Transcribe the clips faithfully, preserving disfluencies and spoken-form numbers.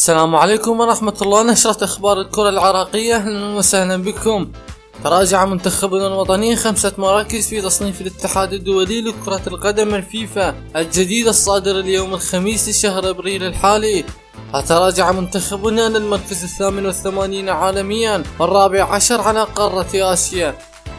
السلام عليكم ورحمة الله. نشرة أخبار الكرة العراقية، أهلا وسهلا بكم. تراجع منتخبنا الوطني خمسة مراكز في تصنيف الاتحاد الدولي لكرة القدم الفيفا الجديد الصادر اليوم الخميس لشهر أبريل الحالي. تراجع منتخبنا للمركز الثامن والثمانين عالميا والرابع عشر على قارة آسيا.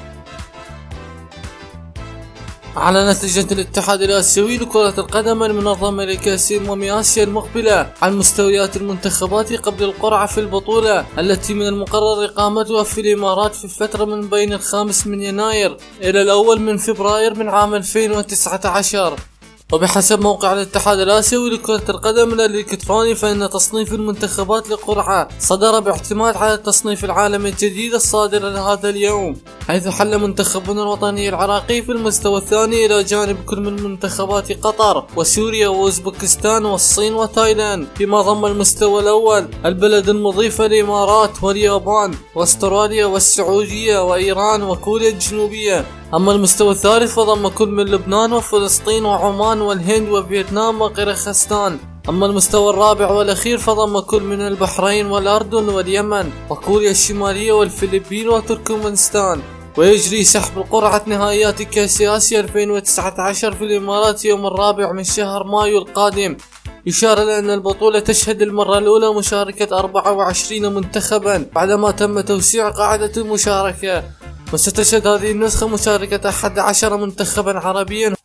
أعلنت لجنة الاتحاد الآسيوي لكرة القدم المنظمة لكأس أمم آسيا المقبلة عن مستويات المنتخبات قبل القرعة في البطولة التي من المقرر إقامتها في الإمارات في الفترة من بين الخامس من يناير إلى الأول من فبراير من عام ألفين وتسعة عشر. وبحسب موقع الاتحاد الآسيوي لكرة القدم الإلكتروني، فإن تصنيف المنتخبات للقرعة صدر باعتماد على التصنيف العالمي الجديد الصادر لهذا اليوم، حيث حل منتخبنا الوطني العراقي في المستوى الثاني إلى جانب كل من منتخبات قطر وسوريا وأوزبكستان والصين وتايلاند، فيما ضم المستوى الأول البلد المضيفة الإمارات واليابان واستراليا والسعودية وإيران وكوريا الجنوبية. أما المستوى الثالث فضم كل من لبنان وفلسطين وعمان والهند وفيتنام وقرغيزستان. أما المستوى الرابع والأخير فضم كل من البحرين والأردن واليمن وكوريا الشمالية والفلبين وتركمانستان. ويجري سحب القرعة نهائيات كأس آسيا ألفين وتسعة عشر في الإمارات يوم الرابع من شهر مايو القادم. يشار إلى أن البطولة تشهد المرة الأولى مشاركة أربعة وعشرين منتخبا بعدما تم توسيع قاعدة المشاركة، وستشهد هذه النسخة مشاركة أحد عشر منتخبا عربيا.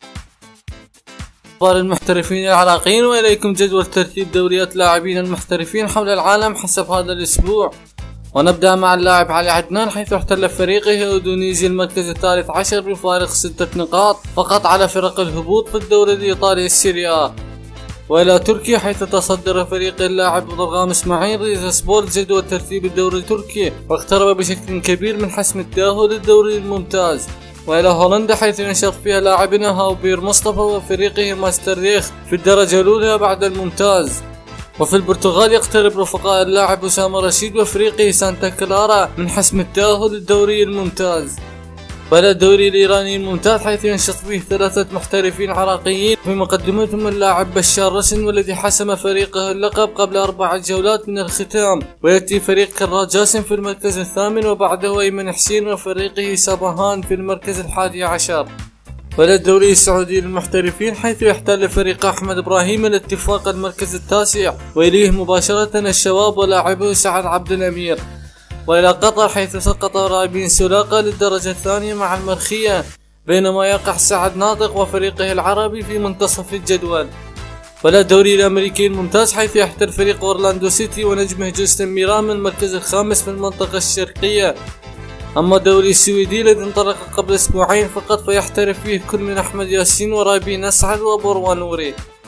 أخبار المحترفين العراقيين، وإليكم جدول ترتيب دوريات لاعبين المحترفين حول العالم حسب هذا الأسبوع. ونبدأ مع اللاعب علي عدنان، حيث احتل فريقه اودونيزي المركز الثالث عشر بفارق ستة نقاط فقط على فرق الهبوط في الدوري الإيطالي السيريا. وإلى تركيا، حيث تصدر فريق اللاعب ضرغام اسماعيل ريزا سبورت جدول ترتيب الدوري التركي، واقترب بشكل كبير من حسم التأهل للدوري الممتاز. وإلى هولندا، حيث ينشط فيها لاعبنا هاوبير مصطفى وفريقه ماستر ريخ في الدرجة الأولى بعد الممتاز. وفي البرتغال يقترب رفقاء اللاعب أسامة رشيد وفريقه سانتا كلارا من حسم التأهل للدوري الممتاز. وإلى الدوري الإيراني الممتاز، حيث ينشط فيه ثلاثة محترفين عراقيين، في مقدمتهم اللاعب بشار رسن والذي حسم فريقه اللقب قبل أربع جولات من الختام. ويأتي فريق كراد جاسم في المركز الثامن، وبعده أيمن حسين وفريقه سابهان في المركز الحادي عشر. وإلى الدوري السعودي للمحترفين، حيث يحتل فريق أحمد إبراهيم الاتفاق المركز التاسع، وإليه مباشرة الشباب ولاعبه سعد عبد الأمير. وإلى قطر، حيث سقط رايبين سولاقة للدرجة الثانية مع المرخية، بينما يقع سعد ناطق وفريقه العربي في منتصف الجدول. وإلى الدوري الأمريكي الممتاز، حيث يحتل فريق أورلاندو سيتي ونجمه جوستن ميرام المركز الخامس في المنطقة الشرقية. أما الدوري السويدي الذي انطلق قبل أسبوعين فقط، فيحترف فيه كل من أحمد ياسين ورايبين أسعد وبروان نوري.